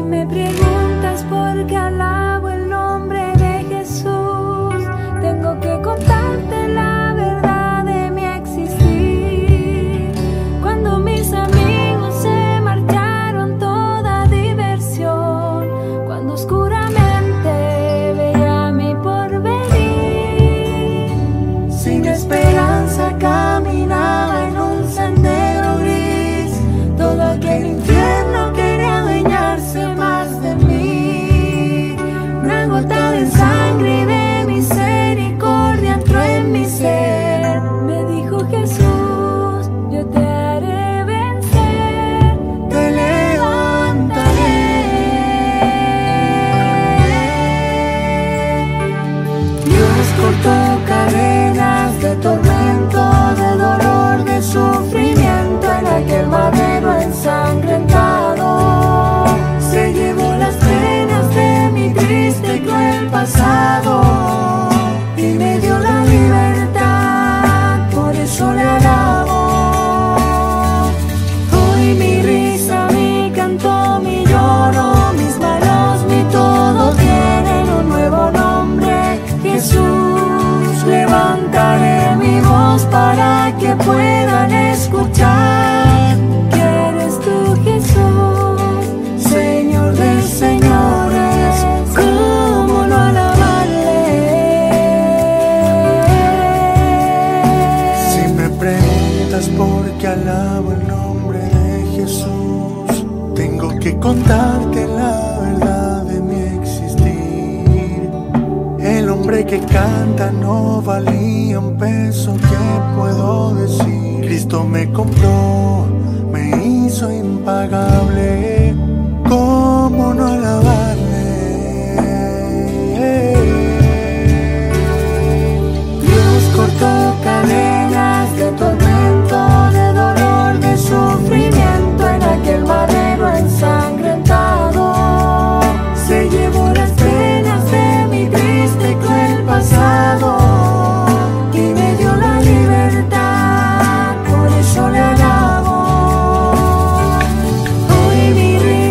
me preguntas por qué alabo el nombre de Jesús, tengo que contarte la verdad de mi existir. Cuando mis amigos se marcharon, toda diversión, cuando oscuramente veía mi porvenir, sin esperanza caminaba en un sendero gris, todo aquel infierno quería adueñarse más de mí. Una gota de sangre y de misericordia entró en mi ser. Me dijo Jesús, yo te haré vencer, te levantaré. Dios cortó cadenas de tormento, de dolor, de sufrimiento en aquel madero ensangrentado. Se llevó las penas de mi triste y cruel pasado y me dio la libertad, por eso le alabo. Hoy mi risa, mi canto, mi lloro, mis manos, mi todo tienen un nuevo nombre, Jesús. Levantaré mi voz para que puedan escuchar que eres tú, Jesús, Señor de señores. ¿Cómo no alabarle? Si me preguntas por qué alabo el nombre de Jesús, tengo que contarte la verdad de mi existir. El hombre que canta no valía un peso, ¿qué puedo decir? Cristo me compró, me hizo impagable. ¿Cómo no alabarle? Dios cortó cadenas de tormento, de dolor, de sufrimiento en aquel madero ensangrentado. Se llevó las penas de mi triste y cruel pasado y me dio la libertad, por eso le alabo. Hoy mi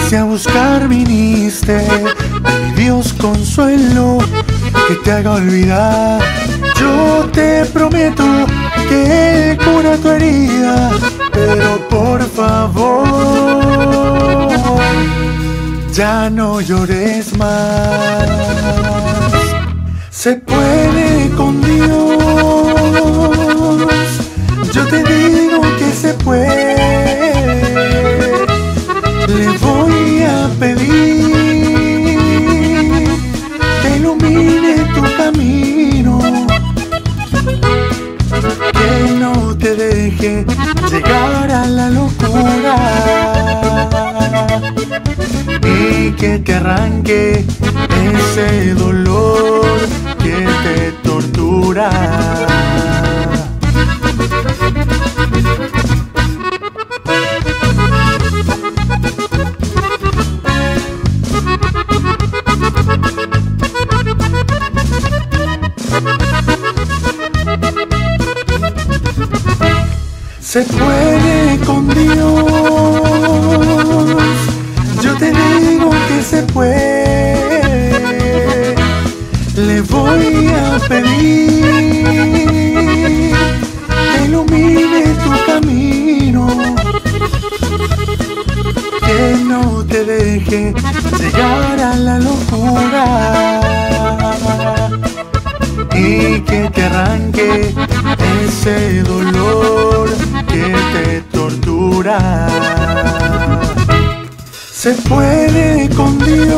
Si a buscar viniste, mi Dios consuelo, que te haga olvidar. Yo te prometo que Él cura tu herida, pero por favor, ya no llores más. Se puede con Dios, yo te digo que se puede. Le voy a pedir que ilumine tu camino, que no te deje llegar a la locura y que te arranque ese dolor que te tortura. Se puede con Dios, yo te digo que se puede. Le voy a pedir que ilumine tu camino, que no te deje llegar a la locura y que te arranque ese dolor que te tortura. Se puede con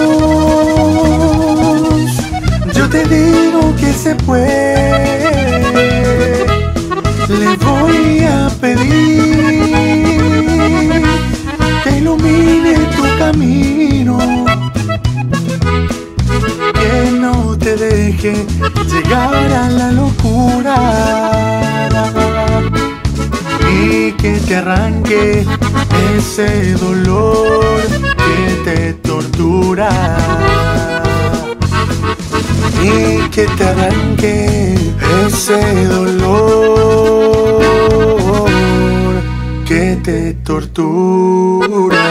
Dios, yo te digo que se puede. Le voy a pedir que ilumine tu camino, que no te deje llegar a la locura y que te arranque ese dolor que te tortura, y que te arranque ese dolor que te tortura.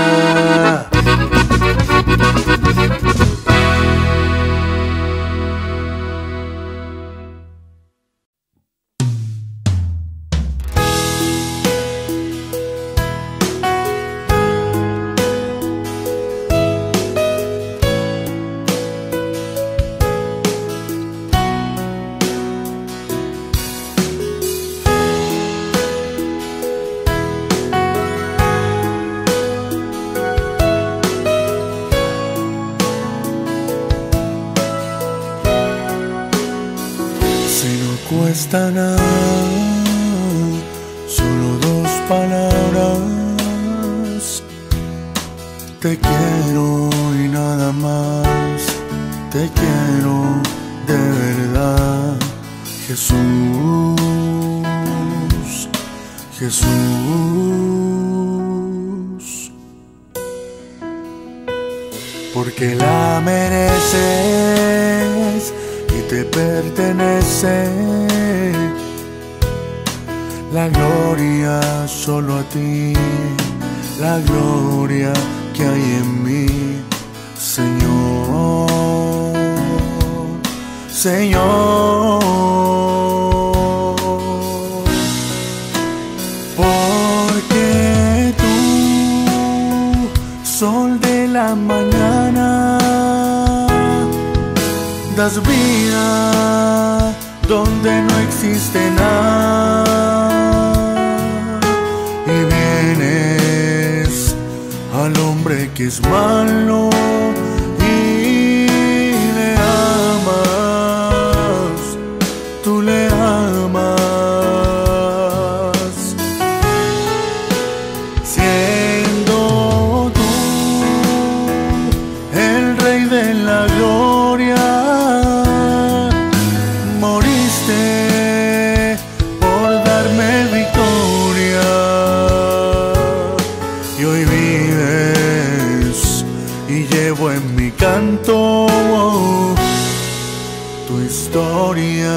Cuesta nada, solo dos palabras. Te quiero y nada más. Te quiero de verdad, Jesús, Jesús. Porque la mereces y te pertenece la gloria solo a ti, la gloria que hay en mí, Señor, Señor. Porque tú, sol de la mañana, das vida donde no existe nada, y vienes al hombre que es malo y le amas, tú le amas, siendo tú el Rey de la gloria. En mi canto tu historia.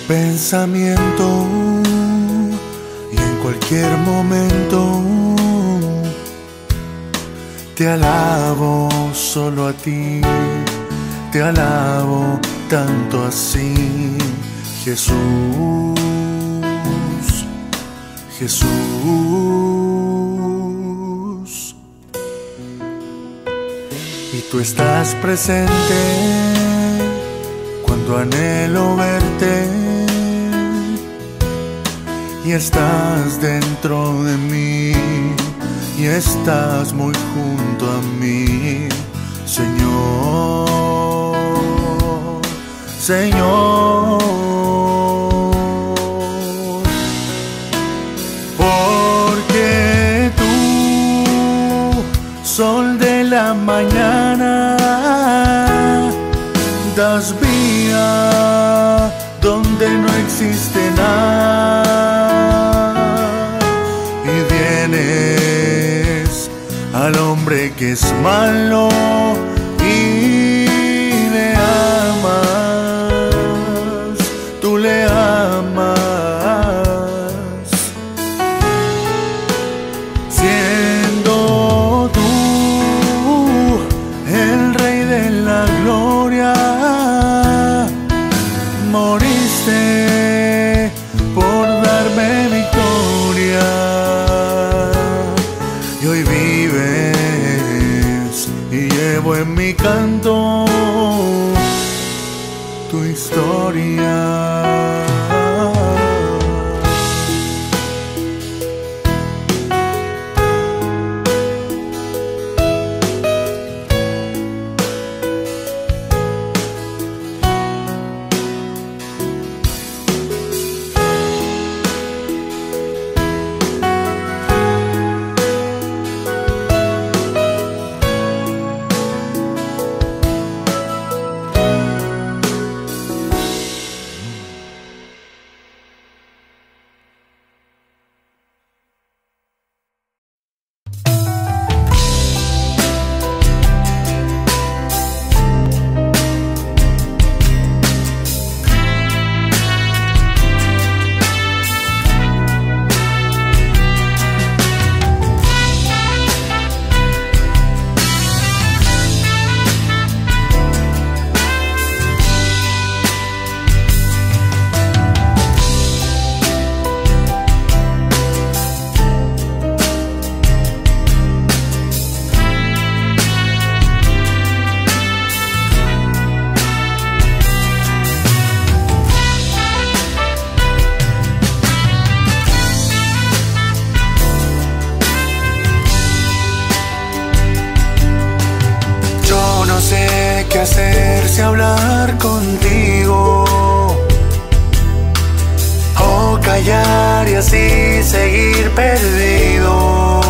pensamiento y en cualquier momento te alabo solo a ti, te alabo tanto así, Jesús, Jesús. Y tú estás presente cuando anhelo verte, y estás dentro de mí, y estás muy junto a mí, Señor, Señor. Porque tú, sol de la mañana, das vida donde no existe nada, y vienes al hombre que es malo y le amas, tú le amas, siendo tú el Rey de la gloria. Moriste por darme victoria, y hoy vives y llevo en mi canto tu historia. No sé qué hacer, si hablar contigo o callar y así seguir perdido.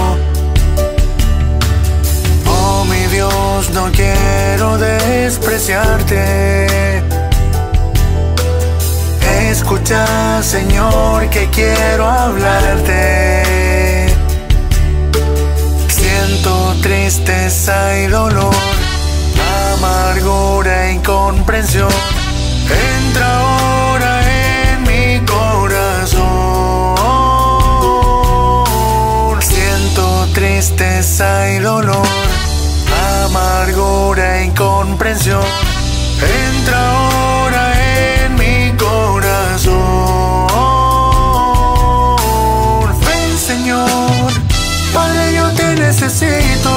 Oh mi Dios, no quiero despreciarte. Escucha, Señor, que quiero hablarte. Siento tristeza y dolor, amargura e incomprensión. Entra ahora en mi corazón. Siento tristeza y dolor, amargura e incomprensión. Entra ahora en mi corazón. Ven, Señor, Padre, yo te necesito.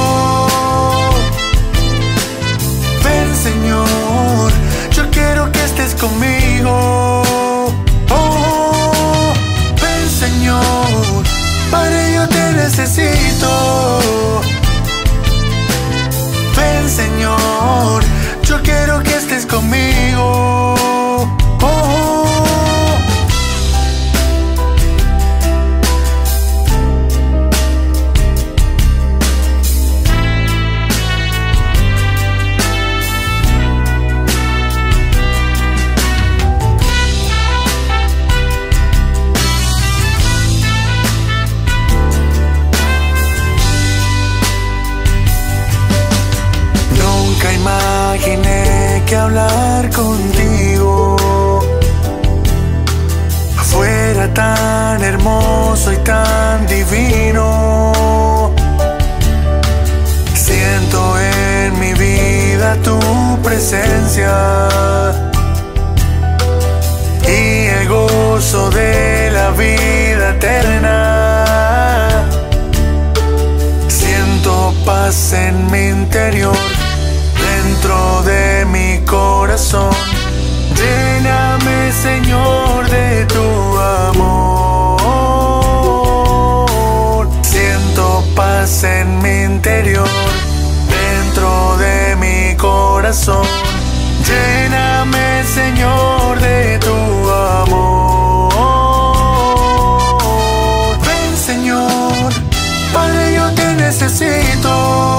Señor, yo quiero que estés conmigo. Oh, ven, Señor, Padre, yo te necesito. Ven, Señor, yo quiero que estés conmigo. Oh. Imaginé que hablar contigo tan hermoso y tan divino. Siento en mi vida tu presencia y el gozo de la vida eterna. Siento paz en mi interior, dentro de mi corazón. Lléname, Señor, de tu amor. Siento paz en mi interior, dentro de mi corazón. Lléname, Señor, de tu amor. Ven, Señor, Padre, yo te necesito.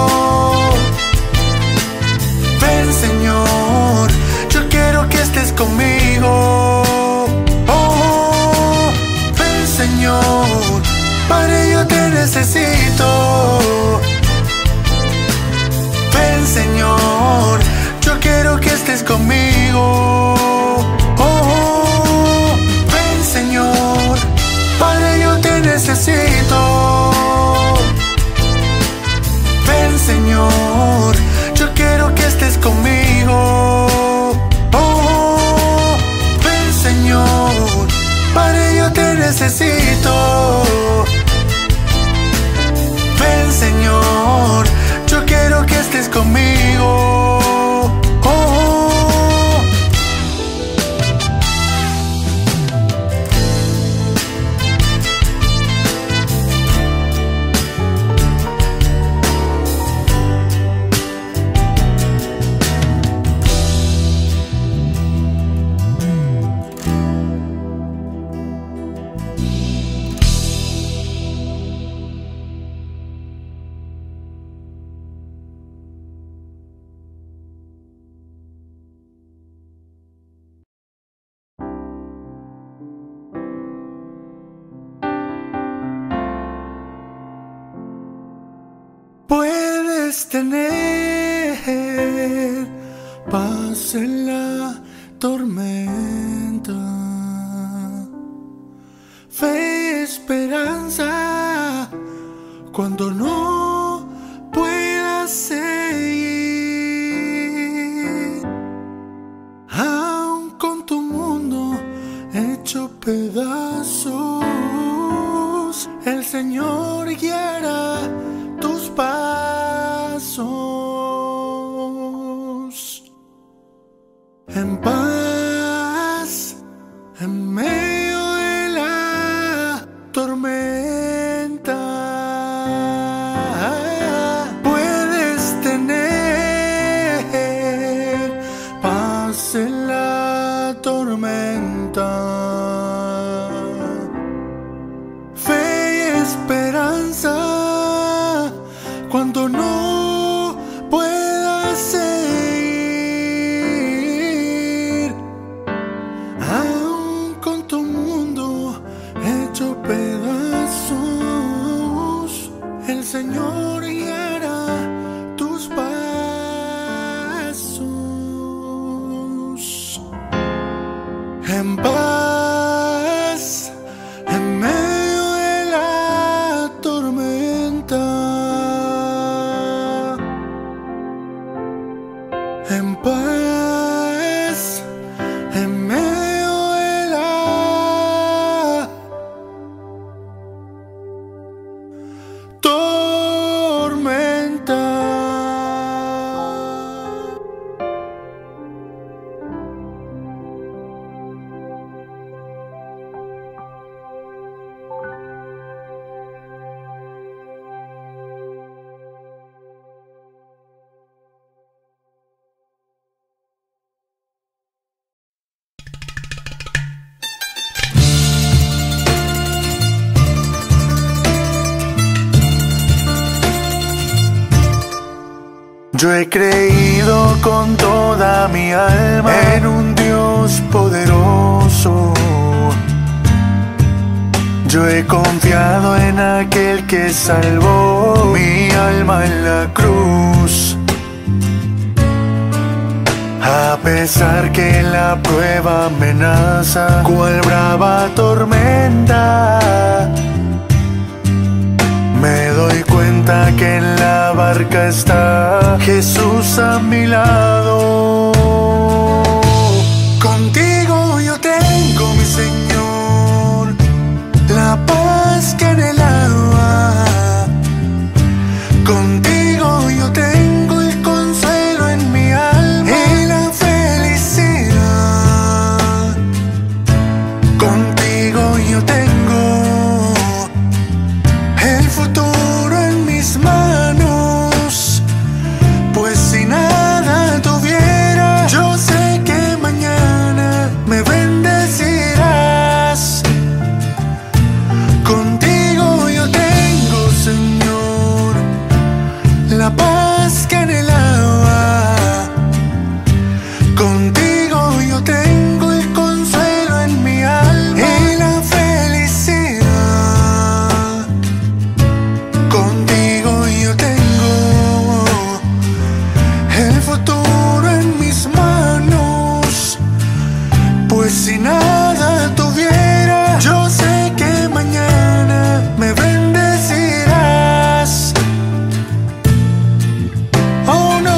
Ven, Señor, yo quiero que estés conmigo. Oh, ven, Señor, Padre, yo te necesito. Ven, Señor, yo quiero que estés conmigo. Oh, ven, Señor, Padre, yo te necesito. Ven, Señor, yo quiero que estés conmigo. Oh, ven, Señor, Padre, yo te necesito. Ven, Señor, yo quiero que estés conmigo. Puedes tener paz en la tormenta, fe y esperanza cuando no puedas seguir. Aun con tu mundo hecho pedazos, el Señor guiará tus pasos. En paz, en medio de la tormenta, puedes tener paz en la tormenta, fe y esperanza cuando no puedas seguir. Aun con tu mundo hecho pedazos, el Señor guiará tus pasos. En paz, en medio de la tormenta, en paz, en medio de la tormenta. Yo he creído con toda mi alma en un Dios poderoso. Yo he confiado en aquel que salvó mi alma en la cruz. A pesar que la prueba amenaza, cual brava tormenta, me doy cuenta que en la barca está Jesús a mi lado. Contigo yo tengo, mi Señor, la paz que anhelaba. Contigo yo tengo el consuelo en mi alma y la felicidad. Contigo yo tengo el futuro en mis manos, pues si nada tuviera, yo sé que mañana me bendecirás. Contigo yo tengo, Señor, la paz que anhelaba. Contigo yo tengo el consuelo en mi alma y la felicidad. Contigo yo tengo el futuro en mis manos, pues si nada tuviera, yo sé que mañana me bendecirás. Oh no.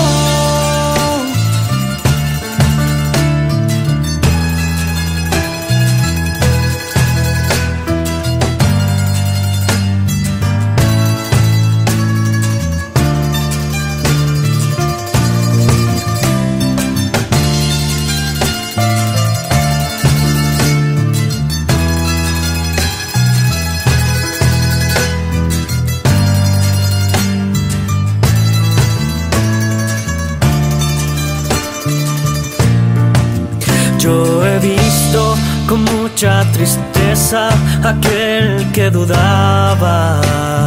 Yo he visto con mucha tristeza aquel que dudaba,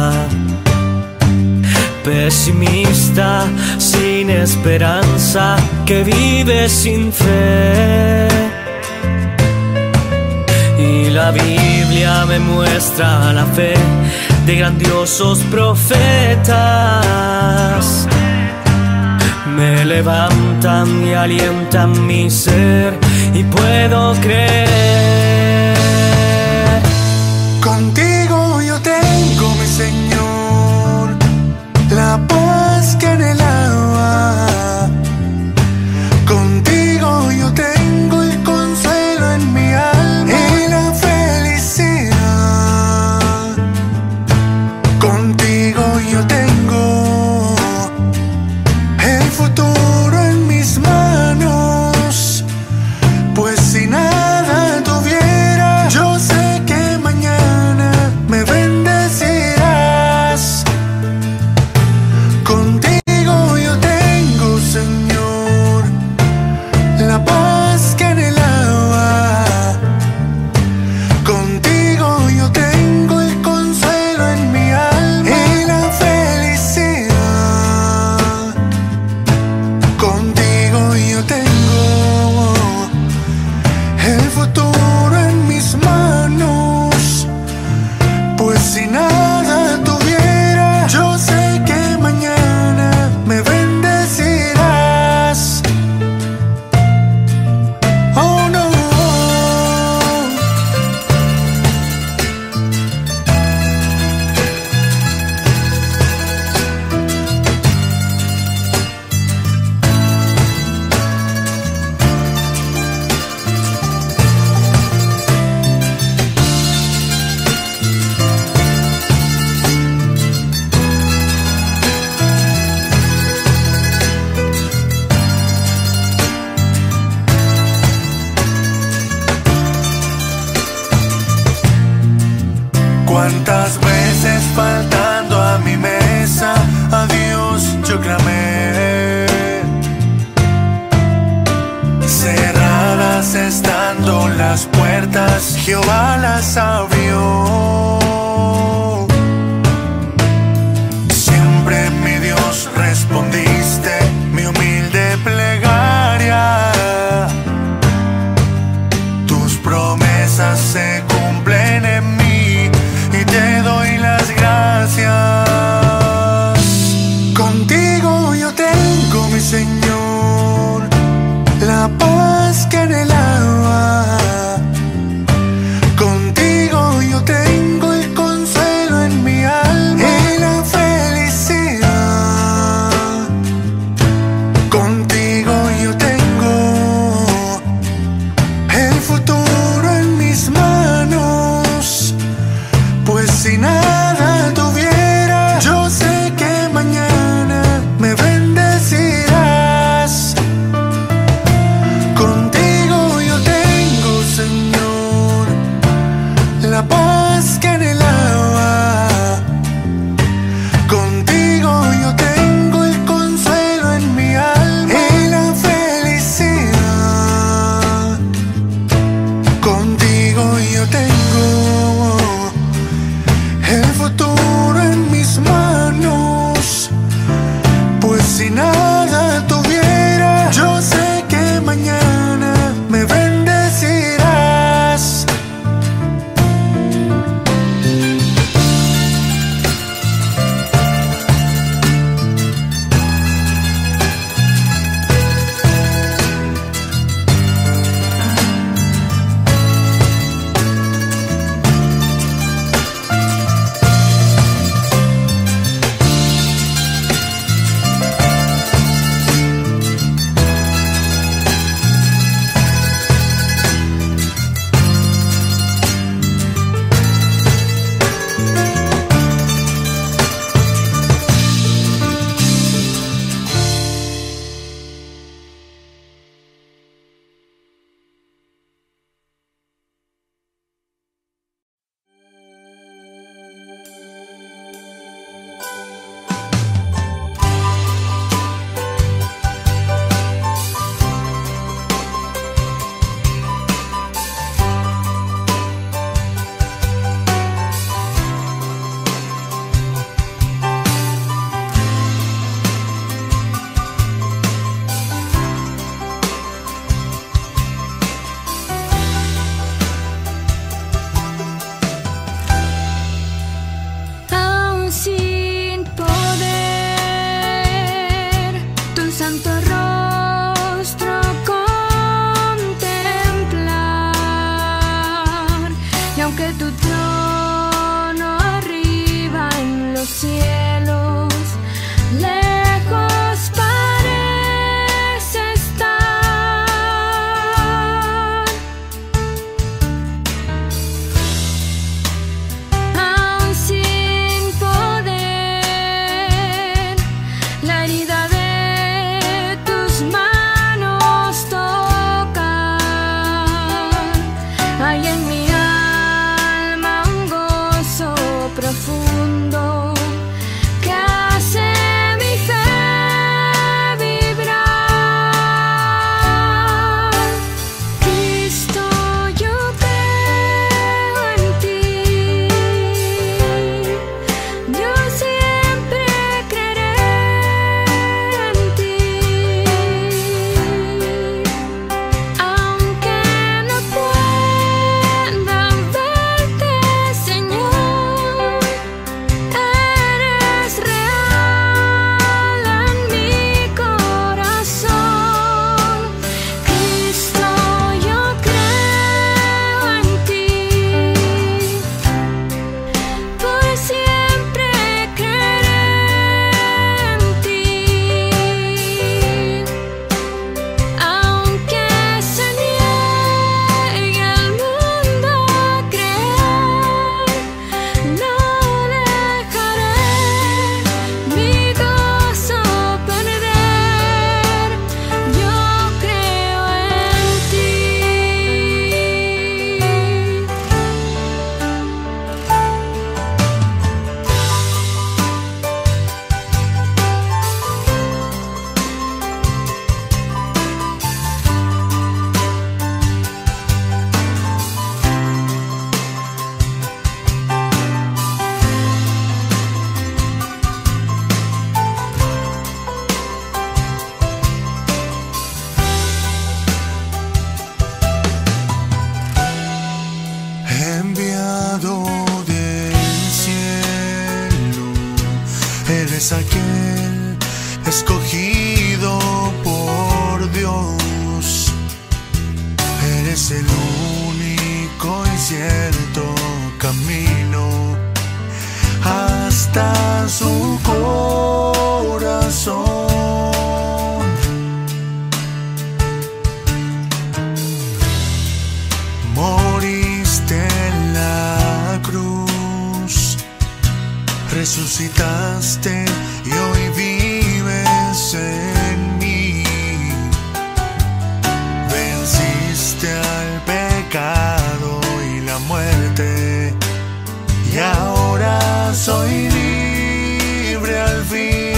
pesimista, sin esperanza, que vive sin fe. Y la Biblia me muestra la fe de grandiosos profetas. Me levantan y alientan mi ser y puedo creer. Contigo yo tengo, mi Señor, la paz que anhelaba. Contigo yo tengo el consuelo en mi alma y la felicidad. Contigo yo tengo el futuro en mis manos, pues si nada tuviera, yo sé que mañana me bendecirás. Contigo yo tengo, Señor, la paz que anhelaba. Contigo yo tengo el consuelo en mi alma y la felicidad. Contigo yo tengo el futuro en mis manos, pues si nada tuviera, yo sé que mañana me bendecirás. Oh no. Cuántas veces faltando a mi mesa, a Dios yo clamé. Cerradas estando las puertas, Jehová las abrió. Siempre, mi Dios, respondiste mi humilde plegaria. Tus promesas se cumplen en mí y te doy las gracias. Contigo yo tengo, mi Señor, la paz que anhelaba. Contigo yo tengo el consuelo en mi alma y la felicidad. Contigo yo tengo el futuro en mis manos, pues si nada tuviera, yo sé que mañana me bendecirás. Contigo yo tengo, Señor, la paz que anhelaba. Contigo yo tengo el consuelo en mi alma y la felicidad. Contigo yo tengo el futuro en mis manos, pues si nada tuviera, yo sé que mañana me bendecirás. Aún sin poder tu santo rostro contemplar, y aunque tu trono arriba en los cielos, lejos parece estar. Aún sin poder la herida de tus manos tocar, hay en mi alma un gozo profundo que hace mi fe vibrar. Cristo, yo creo en ti, yo siempre creeré en ti, aunque no pueda verte, Señor, eres real en mi corazón. Cristo, yo creo en ti, por siempre creeré en ti, aunque se niegue el mundo a creer, no dejaré mi gozo perder. Yo creo en ti. Enviado del cielo, eres aquel escogido por Dios. es el único y cierto camino hasta su corazón. Moriste en la cruz, resucitaste y hoy vives en mí. Venciste al pecado y la muerte, y ahora soy libre al fin.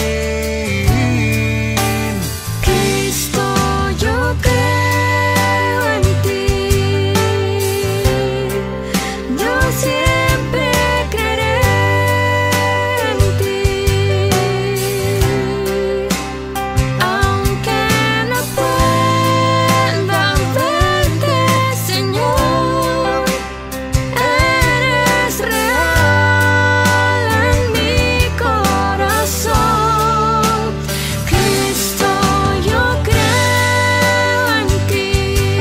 Cristo, yo creo en ti. Yo siempre creeré en ti. Aunque no pueda verte, Señor, eres real en mi corazón. Cristo, yo creo en ti.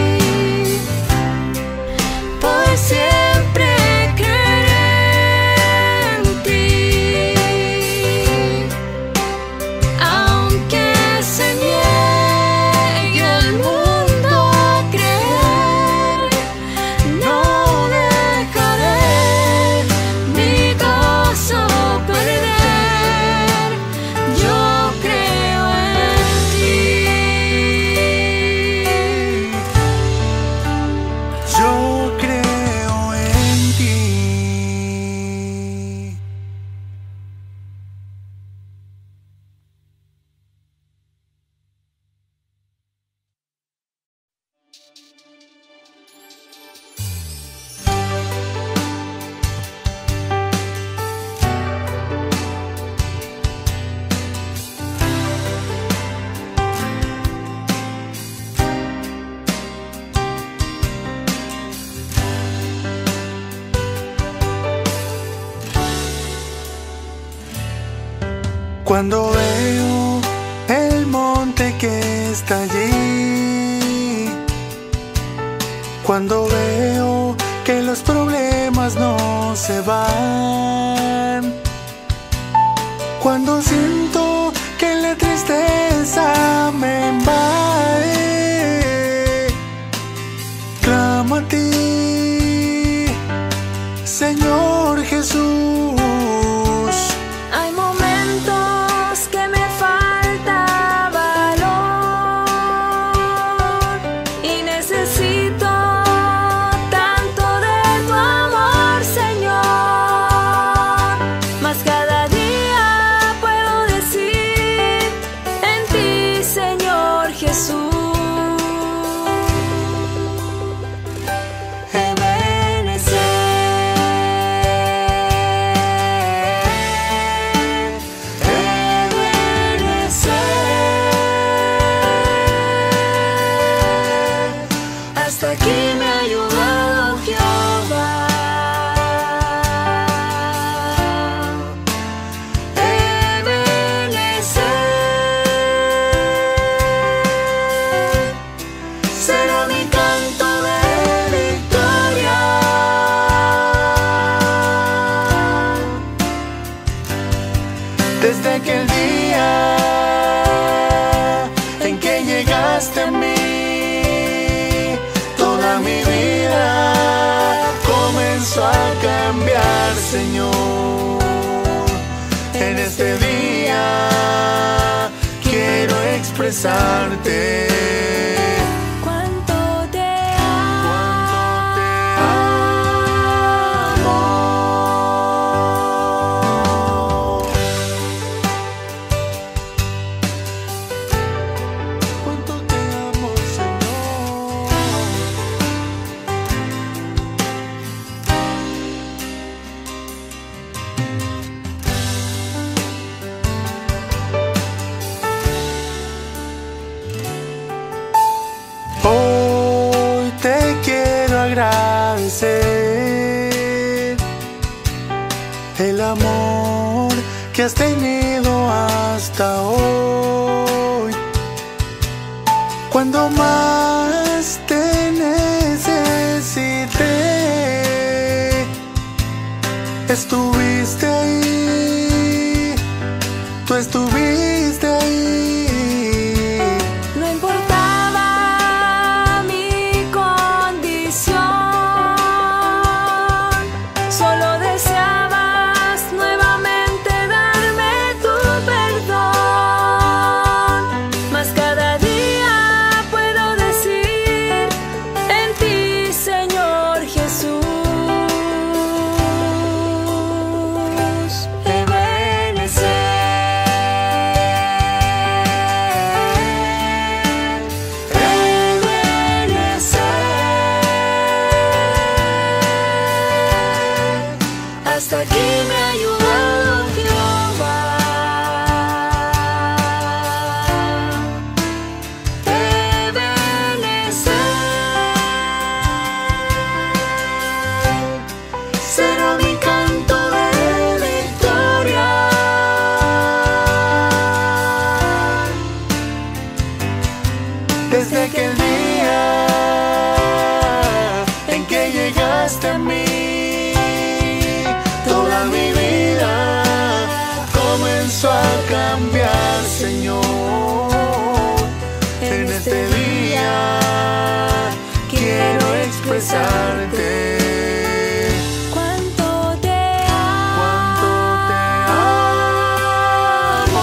Por siempre creeré en ti. Aunque se niegue el mundo a creer, no dejaré mi gozo perder. Yo creo en ti. Yo creo en ti. Cuando veo el monte que está allí, cuando veo que los problemas no se van, cuando siento que la tristeza me invade, clamo a ti, Señor Jesús. Hay momentos que me falta valor y necesito tanto de tu amor, Señor. Mas cada día puedo decir en ti, Señor Jesús. Hasta aquí me ha ayudado Jehová. Ebenecer será mi canto de victoria. Desde aquel día en que llegaste a mí, mi vida comenzó a cambiar, Señor. En este día quiero expresarte cuánto te amo. Cuánto te amo, Señor. Hoy te quiero agradecer el amor que has tenido hasta hoy. Cuando más te estuviste ahí, tú estuviste ahí. No importaba mi condición, solo deseabas nuevamente darme tu perdón. Mas cada día puedo decir en ti, Señor Jesús, hasta aquí me ha ayudado Jehová. Ebenecer será mi canto de victoria. Desde aquel día en que llegaste a mí, toda mi vida comenzó a cambiar, Señor. En este día quiero expresarte Cuánto te cuánto te amo.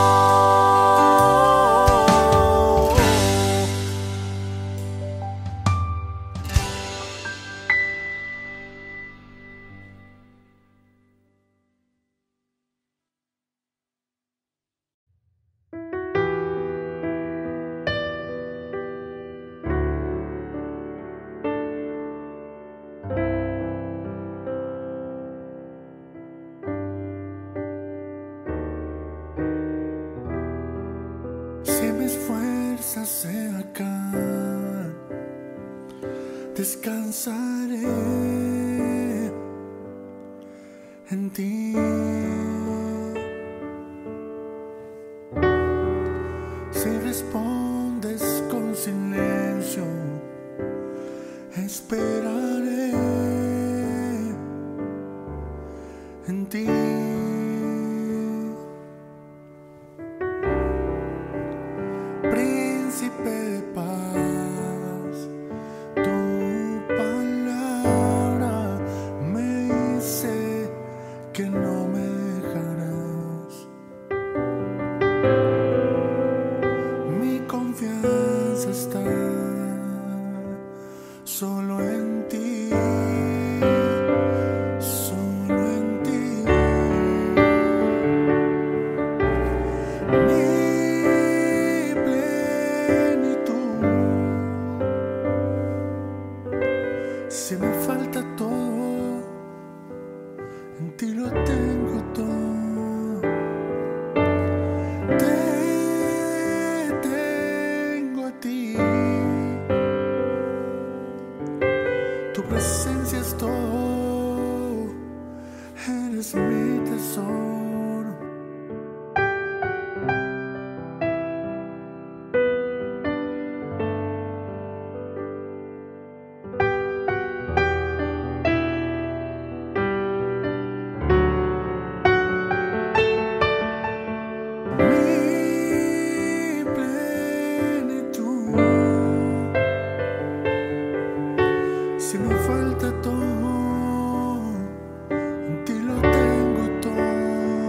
Si mis fuerzas se acaban, descansaré en ti. Si respondes con silencio, esperaré en ti. Príncipe de paz, tu palabra me dice que no me dejarás. Mi confianza está solo en ti, solo en ti. Mi plenitud. Si me falta todo, en ti lo tengo todo. Te tengo a ti. Tu presencia es todo, eres mi tesoro. Mi plenitud. Si me falta todo, en ti lo tengo todo.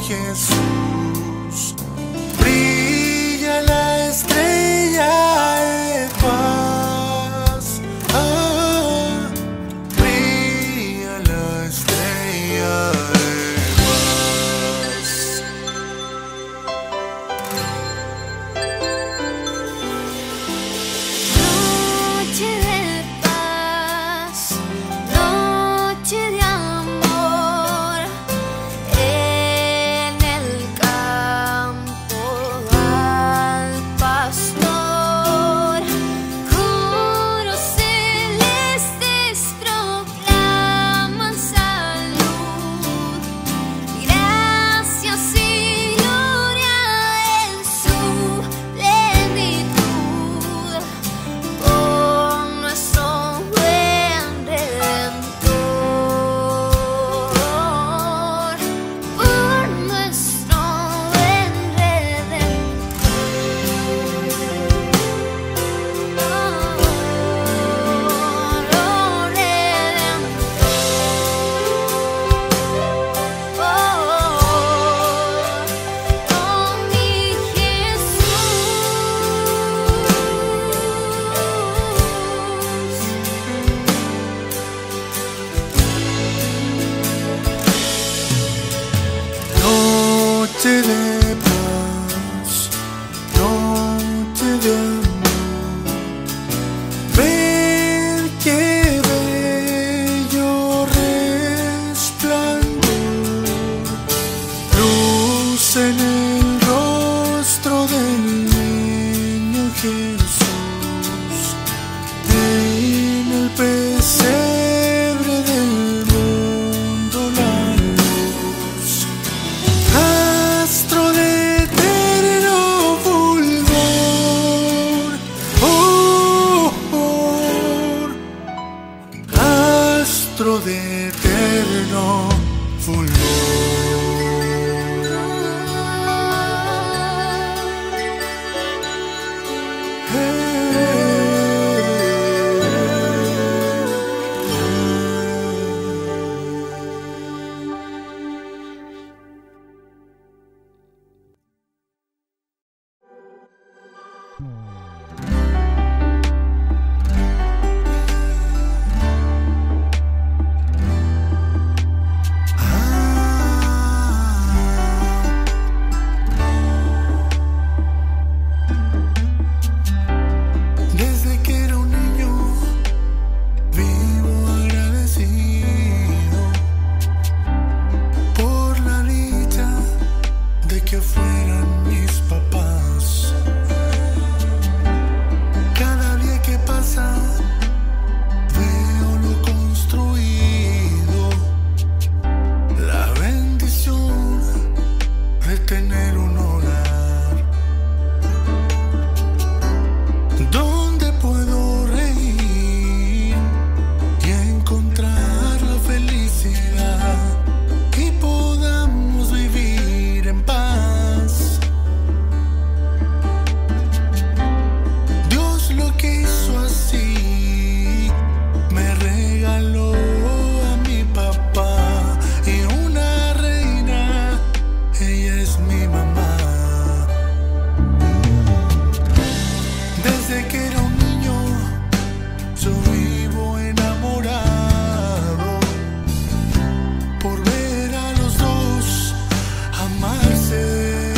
Jesús. Brilla la estrella de paz. Brilla la estrella de paz. Noche de paz, noche de amor, en el campo al pastor, coros celestes proclaman salud, gracias y gloria en su plenitud. Por nuestro buen Redentor, por nuestro buen Redentor, mi Noche de paz, noche de amor. Ven qué bello resplandor, luz en el rostro del niño Jesús, en el pesebre del mundo la luz. Astro de eterno fulgor, astro de eterno fulgor. Desde que era un niño vivo agradecido por la dicha de que fueran mis papás. Cada día que pasa veo lo construido, la bendición de tener un hogar donde puedo reír y encontrar la felicidad y podamos vivir en paz. Dios lo quiso así, me regaló a mi papá y una reina, ella es mi mamá. Desde que era un niño yo vivo enamorado por ver a los dos amarse.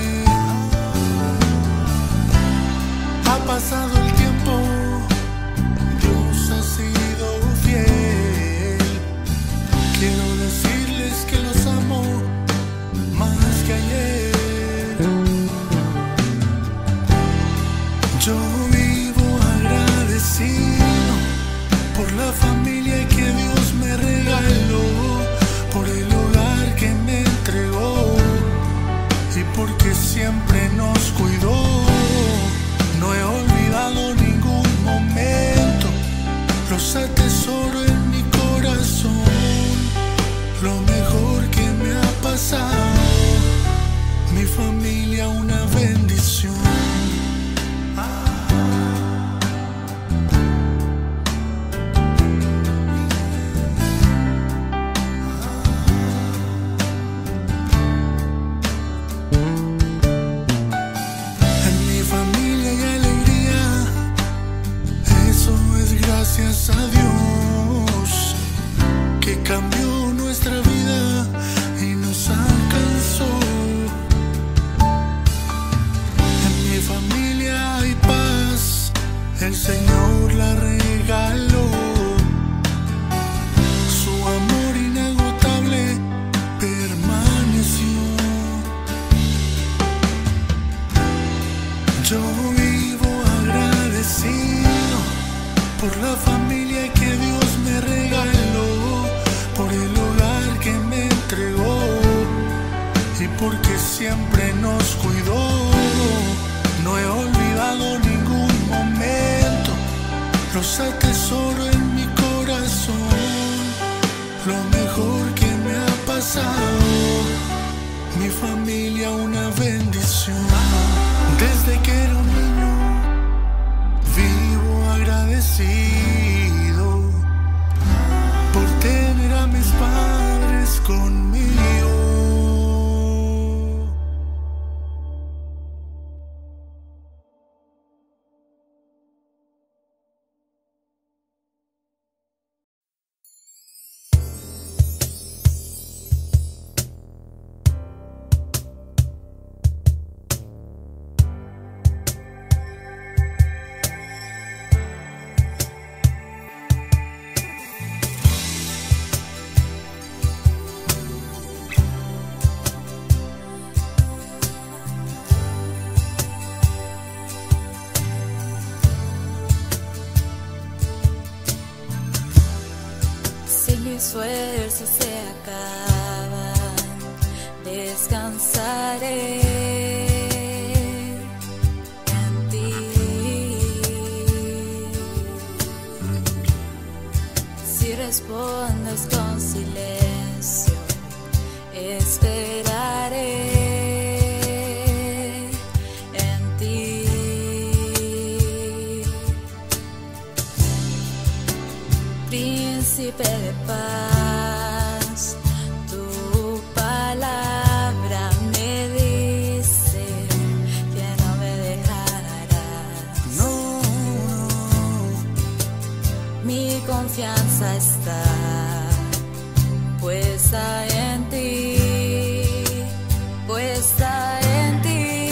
Ha pasado el tiempo, Dios ha sido fiel. Quiero decirles que los amo más que ayer. Yo vivo agradecido por la familia que Dios me regaló, por el hogar que me entregó y porque siempre nos cuidó. No he olvidado ningún momento, los atesoro en mi corazón. Lo mejor que me ha pasado, mi familia una bendición. sería una bendición. Desde que era un niño vivo agradecido por tener a mis padres conmigo. Mis fuerzas se acaban, descansaré en ti. Si respondes con silencio, esperaré en ti. Príncipe de paz, tu palabra me dice que no me dejarás. No. Mi confianza está puesta en ti, puesta en ti.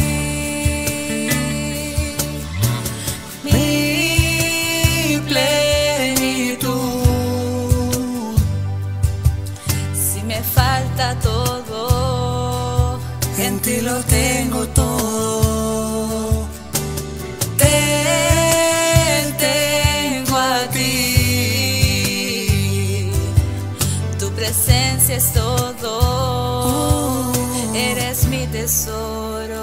Mi plenitud. Si me falta todo, en ti lo tengo todo. Te tengo a ti. Tu presencia es todo. Eres mi tesoro.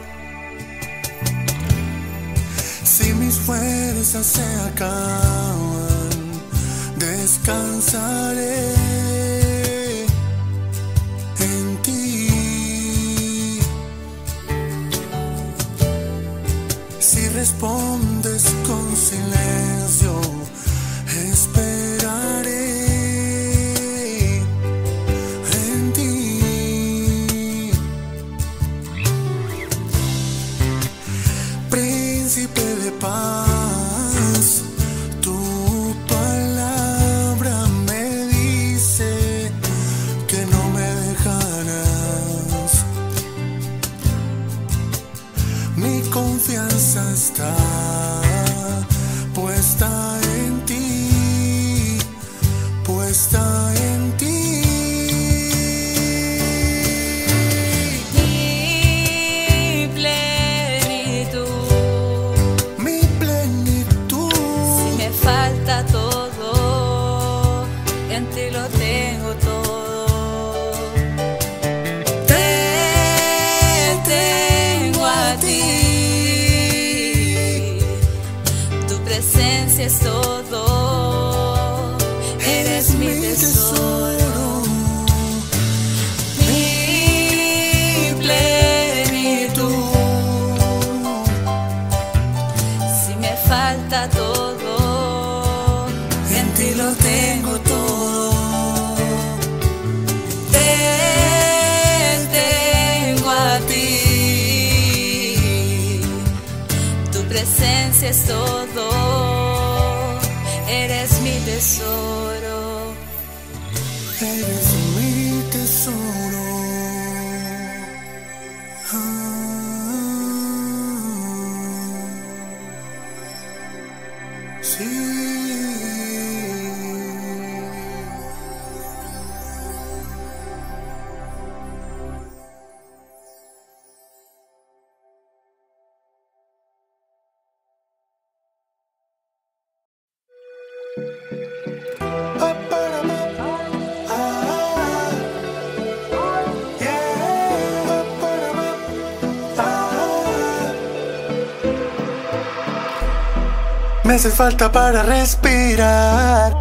Si mis fuerzas se acaban, descansaré en ti. Si respondes con silencio, esperaré en ti. Príncipe de paz, tu palabra me dice que no me dejarás. Mi confianza está puesta en ti, puesta en ti. Mi plenitud. Mi plenitud. Si me falta todo, en ti lo tengo todo. Te tengo a ti. Tu presencia es todo. Eres mi tesoro. Mi plenitud. Si me falta todo, en ti lo tengo todo. Te tengo a ti. Tu presencia es todo. Eres mi tesoro. Eres mi tesoro. Sí. Me haces falta para respirar.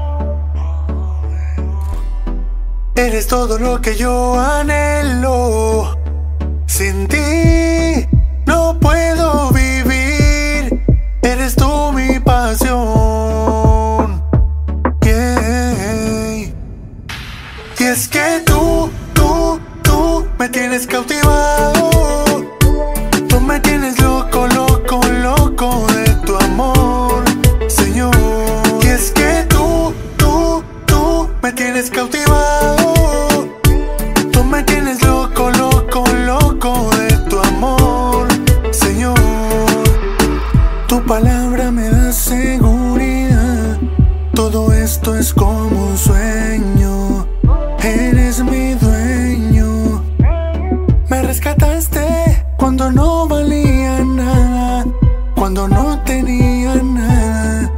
Eres todo lo que yo anhelo. Sin ti no puedo vivir, eres tú mi pasión. Yeah. Y es que tú me tienes cautivado. Tú me tienes loco, loco, loco de tu amor, Señor. Y es que tú me tienes cautivado. Tú me tienes loco, loco, loco de tu amor, Señor. Tu palabra me da seguridad. Todo esto es como un sueño. Eres mi dueño. Me rescataste cuando no valía nada, cuando no tenía nada.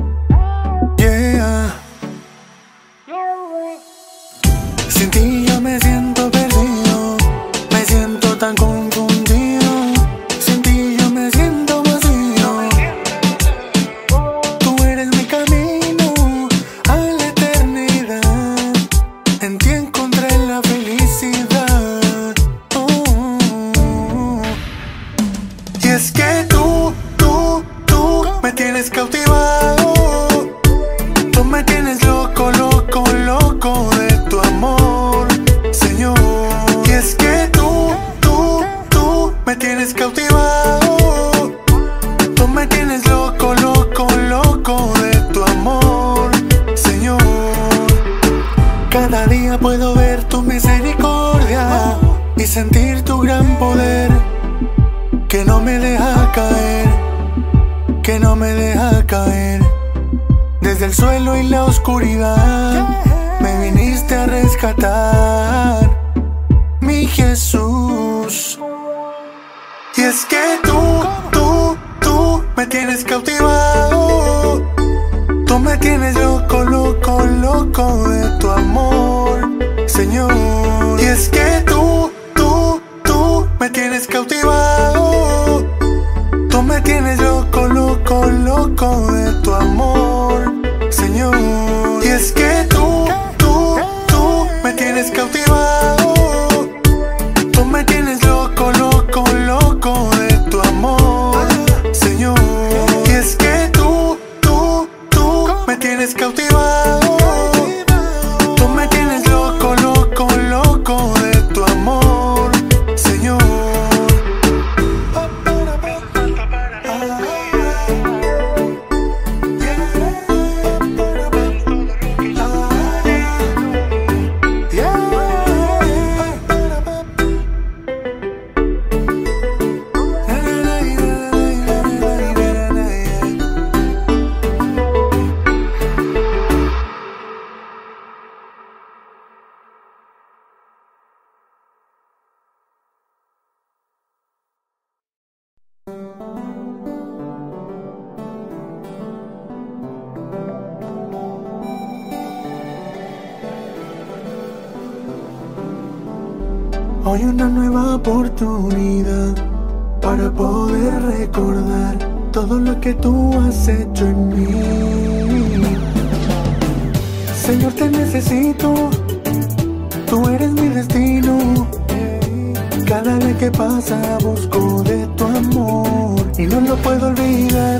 Yeah. Sin ti yo me siento perdido, me siento tan confundido. Sin ti yo me siento vacío. Tú eres mi camino a la eternidad. En ti encontré la felicidad. Y es que tú me tienes cautivado. Tú me tienes loco, loco, loco de tu amor, Señor. Y es que tú me tienes cautivado. Tú me tienes loco, loco, loco de tu amor, Señor. Cada día puedo ver tu misericordia y sentir tu gran poder, que no me deja caer, que no me deja caer. Desde el suelo y la oscuridad me viniste a rescatar, mi Jesús. Y es que tú me tienes cautivado. Tú me tienes loco, loco, loco de tu amor, Señor. Y es que tú me tienes cautivado. Tú me tienes loco, loco, loco de tu amor, Señor. Y es que tú me tienes cautivado. Tú me tienes loco, loco, loco de tu amor, Señor. Y es que tú me tienes cautivado. Tú me tienes loco, loco, loco de tu amor, Señor. Hoy una nueva oportunidad para poder recordar todo lo que tú has hecho en mí. Señor, te necesito, tú eres mi destino. Cada día que pasa busco de tu amor y no lo puedo olvidar.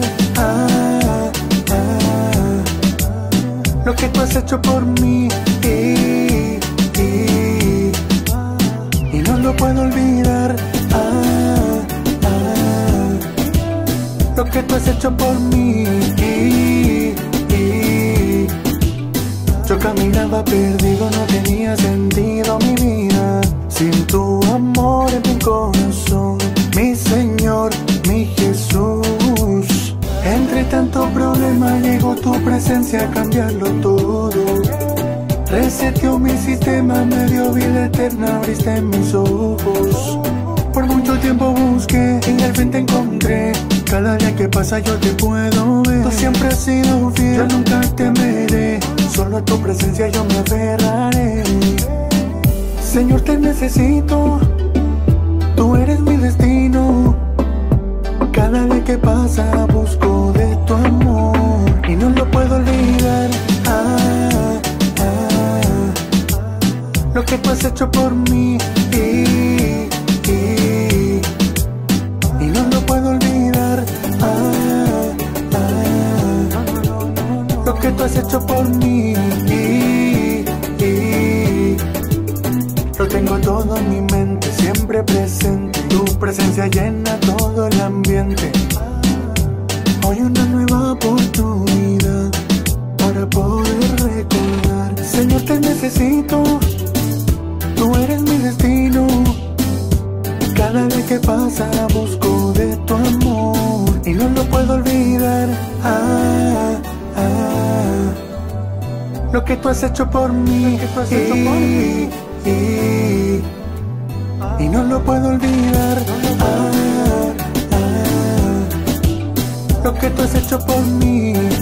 Lo que tú has hecho por mí. Y no lo puedo olvidar. Lo que tú has hecho por mí. Yo caminaba perdido, no tenía sentido mi vida sin tu amor en mi corazón, mi Señor, mi Jesús. Entre tanto problema llegó tu presencia a cambiarlo todo. Reseteó mi sistema, me dio vida eterna, abriste mis ojos. Por mucho tiempo busqué y al fin te encontré. Cada día que pasa yo te puedo ver. Tú siempre has sido fiel, yo nunca temeré. Solo a tu presencia yo me aferraré. Señor, te necesito, tú eres mi destino. Cada día que pasa busco de tu amor y no lo puedo olvidar. Lo que tú has hecho por mí. hecho por mí. Lo tengo todo en mi mente, siempre presente. Tu presencia llena todo el ambiente. Hoy una nueva oportunidad para poder recordar. Señor, te necesito, tú eres mi destino. Cada día que pasa busco de tu amor y no lo puedo olvidar. Lo que tú has hecho por mí, y no lo puedo olvidar. Lo que tú has hecho por mí.